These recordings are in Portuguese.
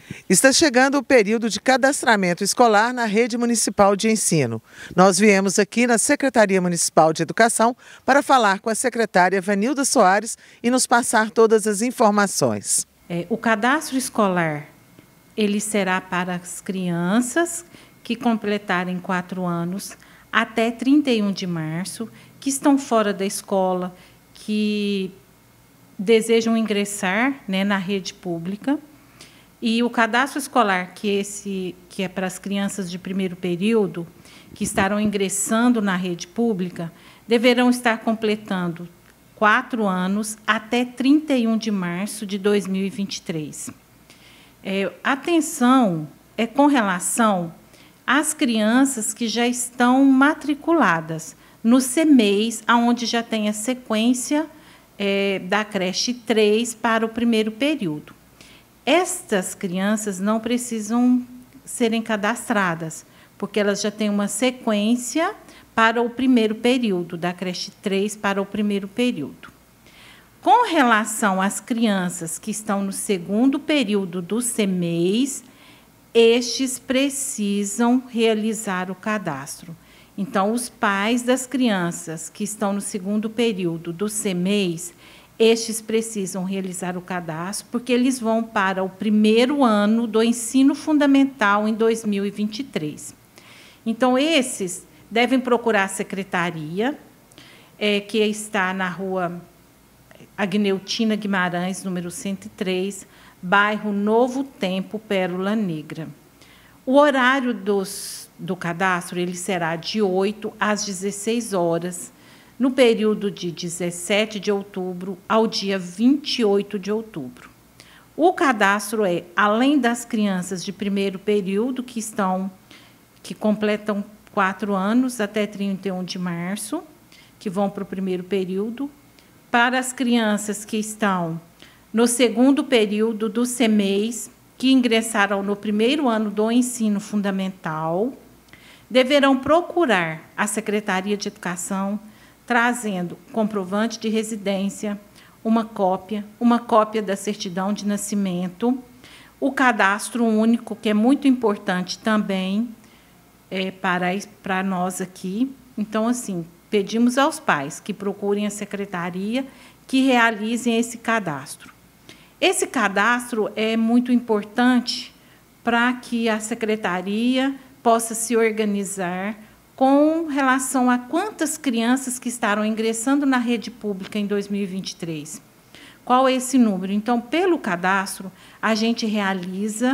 Está chegando o período de cadastramento escolar na rede municipal de ensino. Nós viemos aqui na Secretaria Municipal de Educação para falar com a secretária Vanilda Soares e nos passar todas as informações. O cadastro escolar, ele será para as crianças que completarem 4 anos até 31 de março, que estão fora da escola, que desejam ingressar, na rede pública. E o cadastro escolar, que é para as crianças de primeiro período, que estarão ingressando na rede pública, deverão estar completando 4 anos até 31 de março de 2023. Atenção com relação às crianças que já estão matriculadas no CMEIs, onde já tem a sequência da creche 3 para o primeiro período. Estas crianças não precisam serem cadastradas, porque elas já têm uma sequência para o primeiro período, da creche 3 para o primeiro período. Com relação às crianças que estão no segundo período do CMEIs, estes precisam realizar o cadastro. Então, os pais das crianças que estão no segundo período do CMEIs, estes precisam realizar o cadastro, porque eles vão para o primeiro ano do ensino fundamental em 2023. Então, esses devem procurar a secretaria, que está na rua Agneutina Guimarães, número 103, bairro Novo Tempo, Pérola Negra. O horário do cadastro ele será de 8 às 16 horas, no período de 17 de outubro ao dia 28 de outubro. O cadastro além das crianças de primeiro período, que completam 4 anos até 31 de março, que vão para o primeiro período, para as crianças que estão no segundo período do CMEIs, que ingressaram no primeiro ano do ensino fundamental, deverão procurar a Secretaria de Educação, trazendo comprovante de residência, uma cópia da certidão de nascimento, o cadastro único, que é muito importante também para nós aqui. Então, assim, pedimos aos pais que procurem a secretaria, que realizem esse cadastro. Esse cadastro é muito importante para que a secretaria possa se organizar com relação a quantas crianças que estarão ingressando na rede pública em 2023. Qual é esse número? Então, pelo cadastro, a gente realiza,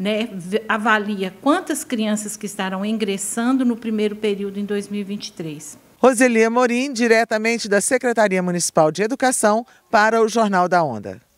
avalia quantas crianças que estarão ingressando no primeiro período em 2023. Roseli Amorim, diretamente da Secretaria Municipal de Educação, para o Jornal da Onda.